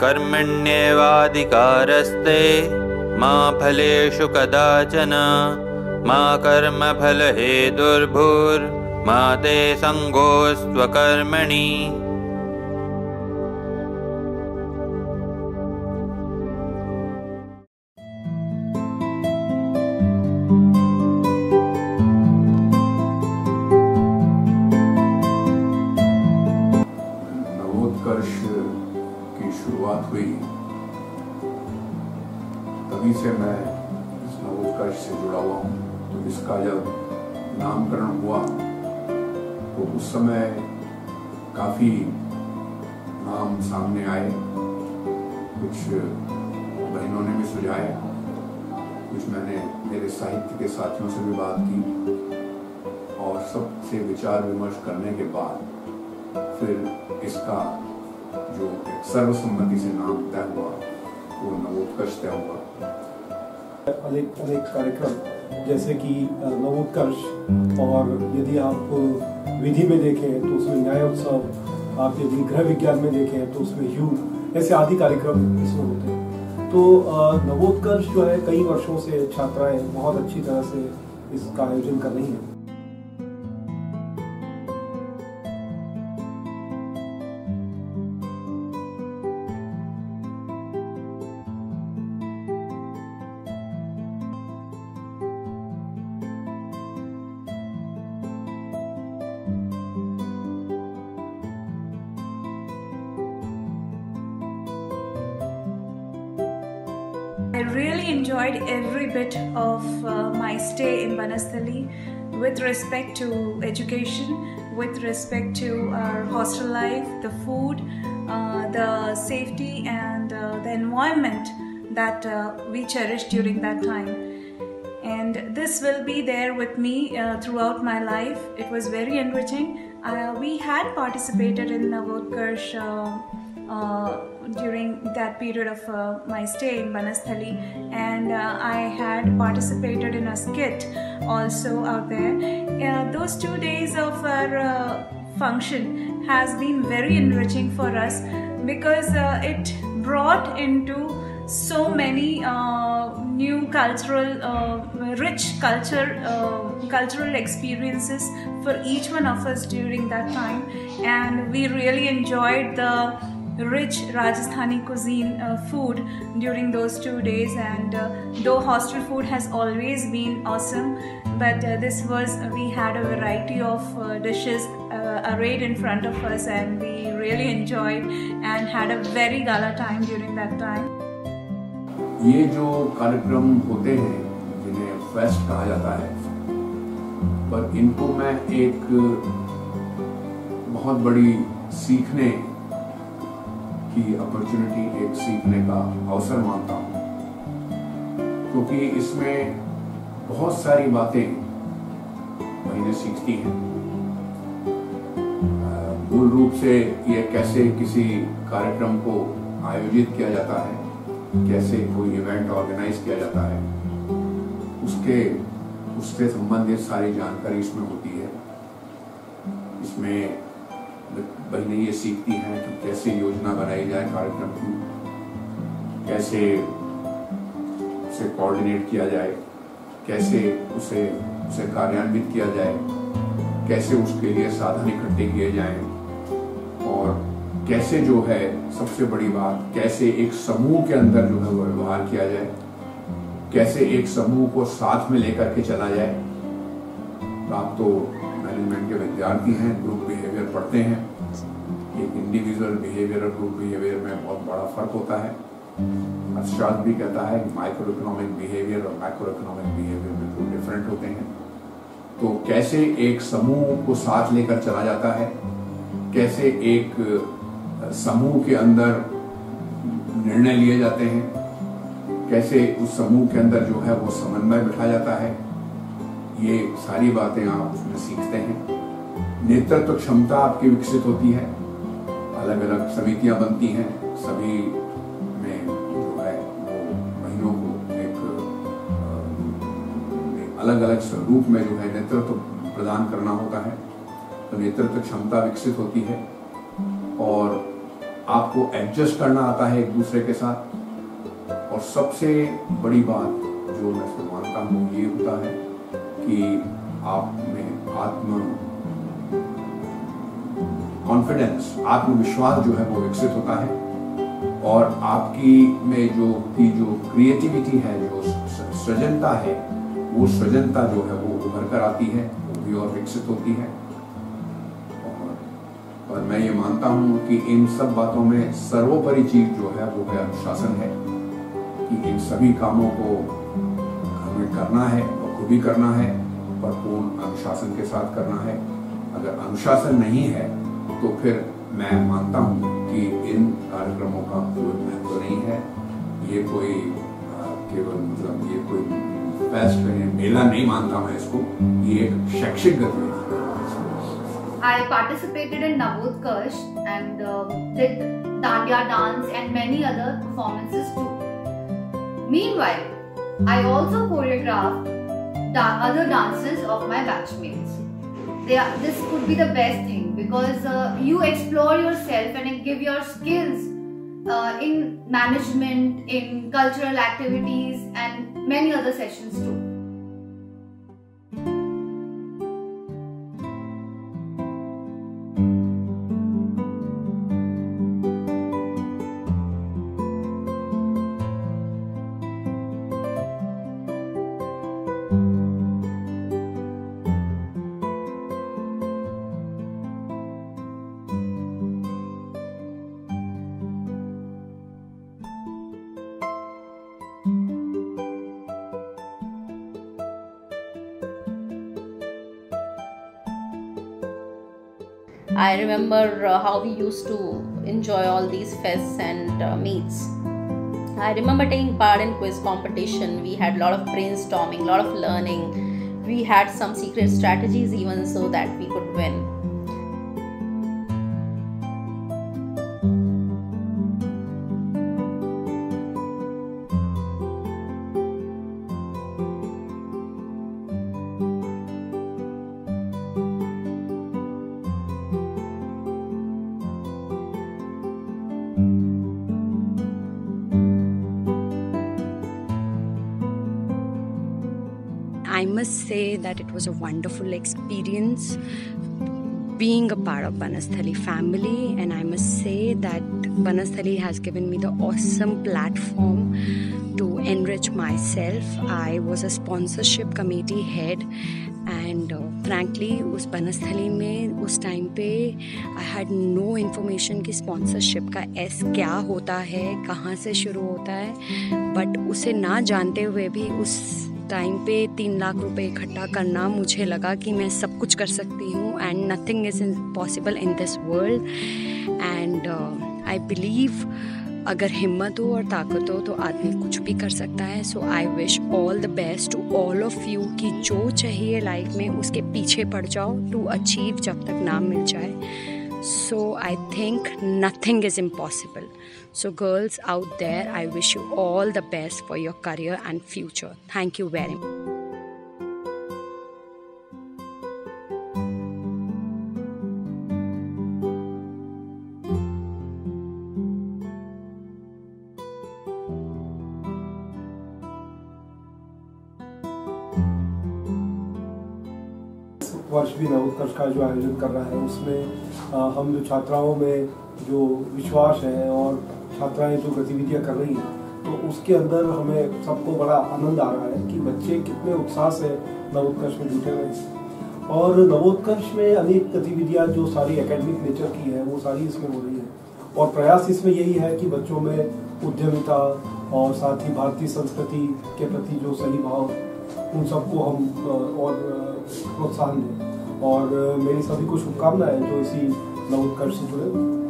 कर्मण्येवाधिकारस्ते मा फलेषु कदाचन मा कर्मफलहेतुर्भुर्मा ते संगोऽस्त्वकर्मणि। नवोत्कर्ष की शुरुआत हुई तभी से मैं इस नवोत्कर्ष से जुड़ा हुआ हूँ। तो इसका जब नामकरण हुआ तो उस समय काफी नाम सामने आए, कुछ बहनों ने भी सुझाए, कुछ मैंने मेरे साहित्य के साथियों से भी बात की और सबसे विचार विमर्श करने के बाद फिर इसका जो एक सर्वसम्मति से नाम तय हुआ वो नवोत्कर्ष तय हुआ। अनेक कार्यक्रम जैसे कि नवोत्कर्ष, और यदि आप विधि में देखें तो उसमें न्याय उत्सव, आप यदि गृह विज्ञान में देखें तो उसमें ह्यू, ऐसे आदि कार्यक्रम इसमें होते हैं। तो नवोत्कर्ष जो है कई वर्षों से छात्राएं बहुत अच्छी तरह से इसका आयोजन कर रही हैं। I really enjoyed every bit of my stay in Banasthali with respect to education, with respect to our hostel life, the food, the safety and the environment that we cherished during that time. And this will be there with me throughout my life. It was very enriching. We had participated in Navotkarsh during that period of my stay in Banasthali, and I had participated in a skit also out there. Those 2 days of our function has been very enriching for us because it brought into so many new rich cultural experiences for each one of us during that time, and we really enjoyed the rich Rajasthani cuisine food during those 2 days. And though hostel food has always been awesome, but we had a variety of dishes arrayed in front of us, and we really enjoyed and had a very gala time during that time. ये जो कार्यक्रम होते हैं जिन्हें fest कहा जाता है, पर इनको मैं एक बहुत बड़ी सीखने की अपॉर्चुनिटी, एक सीखने का अवसर मानता हूँ, क्योंकि इसमें बहुत सारी बातें मैंने सीखती हैं। मूल रूप से ये कैसे किसी कार्यक्रम को आयोजित किया जाता है, कैसे कोई इवेंट ऑर्गेनाइज किया जाता है, उससे संबंधित सारी जानकारी इसमें होती है। इसमें बहनें ये सीखती हैं कि कैसे योजना बनाई जाए कार्यक्रम की, कैसे उसे कोऑर्डिनेट किया जाए, कैसे उसे कार्यान्वित किया जाए, कैसे उसके लिए साधन इकट्ठे किए जाएं, और कैसे जो है सबसे बड़ी बात, कैसे एक समूह के अंदर जो है वो व्यवहार किया जाए, कैसे एक समूह को साथ में लेकर के चला जाए। आप तो मैनेजमेंट के विद्यार्थी हैं, ग्रुप बिहेवियर पढ़ते हैं। एक इंडिविजुअल बिहेवियर और ग्रुप बिहेवियर में बहुत बड़ा फर्क होता है। अर्थशास्त्र भी कहता है कि माइक्रो इकोनॉमिक बिहेवियर और मैक्रो इकोनॉमिक बिहेवियर में तो डिफरेंट होते हैं। तो कैसे एक समूह को साथ लेकर चला जाता है, कैसे एक समूह के अंदर निर्णय लिए जाते हैं, कैसे उस समूह के अंदर जो है वो समन्वय बिठा जाता है, ये सारी बातें आप उसमें सीखते हैं। नेतृत्व क्षमता आपकी विकसित होती है, अलग अलग समितियां बनती हैं, सभी में जो है वो बहनों को एक अलग अलग स्वरूप में जो है नेतृत्व प्रदान करना होता है। तो नेतृत्व क्षमता विकसित होती है, और आपको एडजस्ट करना आता है एक दूसरे के साथ। और सबसे बड़ी बात जो मैं इसमें मानता हूँ ये होता है कि आप में कॉन्फिडेंस, आत्मविश्वास जो है वो विकसित होता है, और आपकी में जो क्रिएटिविटी है, जो सृजनता है, वो सृजनता जो है वो उभर कर आती है, वो भी और विकसित होती है। और मैं ये मानता हूँ कि इन सब बातों में सर्वोपरि चीज जो है वो है अनुशासन है, कि इन सभी कामों को हमें करना है और खुद ही करना है, पर पूर्ण अनुशासन के साथ करना है। अगर अनुशासन नहीं है तो फिर मैं मानता हूँ कि इन कार्यक्रमों का कोई महत्व नहीं है। ये कोई केवल मतलब ये कोई फेस्ट मेला नहीं मानता मैं इसको, ये एक शैक्षिक गतिविधि है। I participated in Navotkarsh and did dandiya dance and many other performances too. Meanwhile, I also choreographed other dances of my batchmates. This could be the best thing because you explore yourself and give your skills in management, in cultural activities and many other sessions too. I remember how we used to enjoy all these fests and meets. I remember taking part in quiz competition. We had a lot of brainstorming, a lot of learning. We had some secret strategies even so that we could win. I must say that it was a wonderful experience being a part of Banasthali family, and I must say that Banasthali has given me the awesome platform to enrich myself. I was a sponsorship committee head and frankly उस बनस्थली में उस time पे I had no information कि sponsorship का S क्या होता है, कहाँ से शुरू होता है, बट उसे ना जानते हुए भी उस टाइम पे 3 लाख रुपए इकट्ठा करना मुझे लगा कि मैं सब कुछ कर सकती हूँ and nothing is impossible in this world and I believe अगर हिम्मत हो और ताकत हो तो आदमी कुछ भी कर सकता है. So I wish all the best to all of you कि जो चाहिए लाइफ में उसके पीछे पड़ जाओ टू अचीव जब तक ना मिल जाए. So I think nothing is impossible. So girls out there, I wish you all the best for your career and future. Thank you very much. वर्ष भी नवोत्कर्ष का जो आयोजन कर रहा है उसमें हम जो छात्राओं में जो विश्वास है और छात्राएं जो गतिविधियां कर रही हैं तो उसके अंदर हमें सबको बड़ा आनंद आ रहा है कि बच्चे कितने उत्साह से नवोत्कर्ष में जुटे हुए हैं. और नवोत्कर्ष में अनेक गतिविधियां जो सारी एकेडमिक नेचर की है वो सारी इसमें हो रही है और प्रयास इसमें यही है कि बच्चों में उद्यमिता और साथ ही भारतीय संस्कृति के प्रति जो सही भाव उन सबको हम और प्रोत्साहन दें. और मेरी सभी को शुभकामनाएं जो इसी नवोत्कर्ष से जुड़े.